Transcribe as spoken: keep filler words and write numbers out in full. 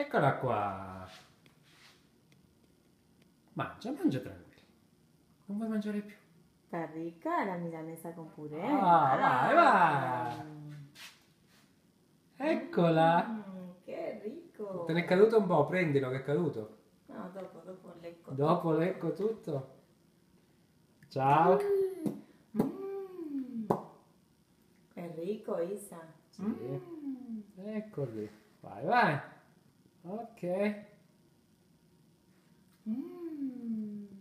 Eccola qua. Mangia, mangia tranquillo. Non vuoi mangiare più. Está rica la milanesa con puré. Ah, vai, vai. Eccola. Mm, che rico. Te n'è caduto un po', prendilo che è caduto. No, dopo, dopo lecco Dopo tutto. lecco tutto. Ciao. Mm. È rico, Isa. Sì. Mm. Ecco lì. Vai, vai. Ok. Mm.